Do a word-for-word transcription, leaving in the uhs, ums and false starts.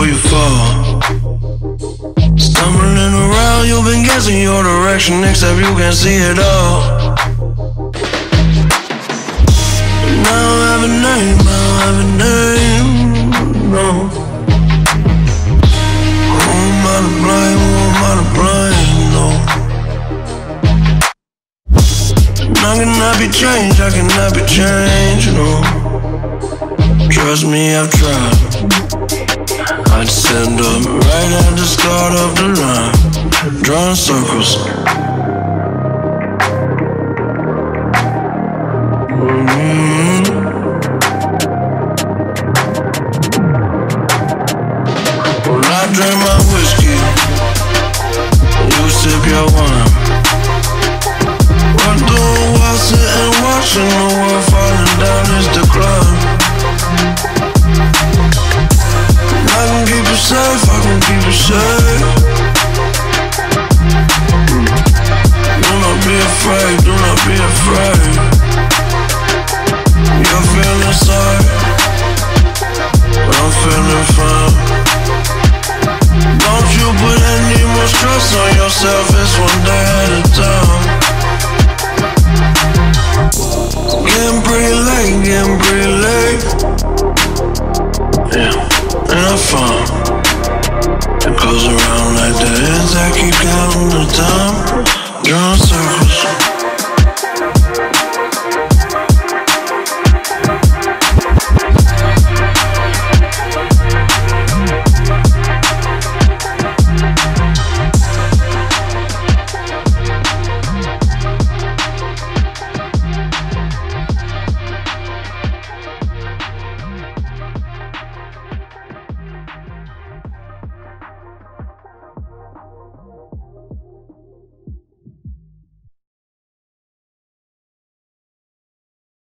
before you fall. Stumbling around, you've been guessing your direction, except you can't see it all. Now I have a name, I don't have a name, no. Who am I to blame, who am I to blame, no. And I cannot be changed, I cannot be changed, no. Trust me, I've tried. I'd stand up right at the start of the line, drawing circles. Mm-hmm. Well, I drink my whiskey, you sip your wine. We're doing while sitting watching the world falling down its decline. I can keep you safe, I can keep you safe. Do not be afraid, do not be afraid. You're feeling sorry, but I'm feeling fine. Don't you put any more stress on yourself, it's one day at a time. Getting pretty late, getting pretty late. Yeah, and I'm fine.